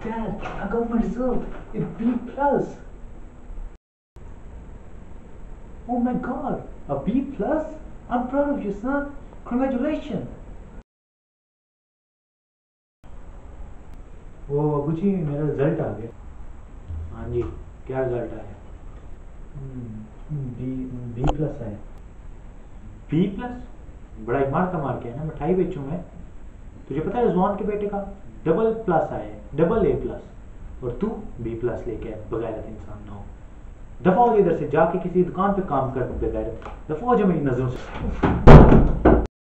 Dad, I got my result. A B plus. Oh my God, a B plus? I'm proud of you, son. Congratulations. वो अबू जी मेरा result आ गया। हाँ जी, क्या result आया? B B plus आया। B plus? बड़ा ही मार का मार के है ना, मिठाई बेचूं मैं। तुझे पता है रिजवान के बेटे का डबल प्लस आया है, डबल ए प्लस, और तू बी प्लस लेके आया, बगैरत इंसान ना हो। दफा हो इधर से, जाके किसी दुकान पे काम कर, बगैरत। दफा हो जा मेरी नजरों से।